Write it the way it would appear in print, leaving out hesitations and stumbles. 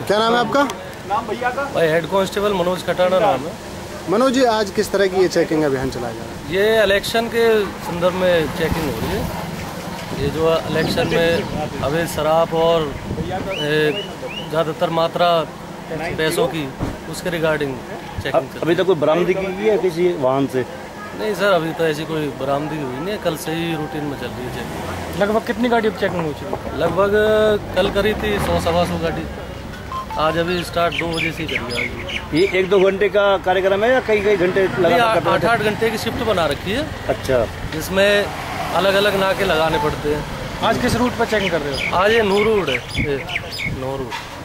क्या नाम है आपका? नाम भैया का? भाई हेड कांस्टेबल मनोज खटाना नाम है। मनोज जी, आज किस तरह की ये चेकिंग अभियान चलाया जा रहा है? ये इलेक्शन के संदर्भ में चेकिंग हो रही है। ये जो इलेक्शन में अवैध शराब और ज़्यादातर मात्रा पैसों की, उसके रिगार्डिंग चेकिंग। अभी तक कोई बरामदगी की है किसी वाहन से? नहीं सर, अभी तो ऐसी कोई बरामदगी हुई नहीं है। कल से ही रूटीन में चल रही है चेकिंग। लगभग कितनी गाड़ियों की चेकिंग हो चुकी है? लगभग कल करी थी 100-125 गाड़ी। आज अभी स्टार्ट 2 बजे से ही करी है। ये 1-2 घंटे का कार्यक्रम है या कई घंटे लगा? 8-8 घंटे की शिफ्ट बना रखी है। अच्छा, जिसमें अलग अलग नाके लगाने पड़ते हैं। आज किस रूट पर चेकिंग कर रहे हो? आज ये नूर रोड है, नूर रोड।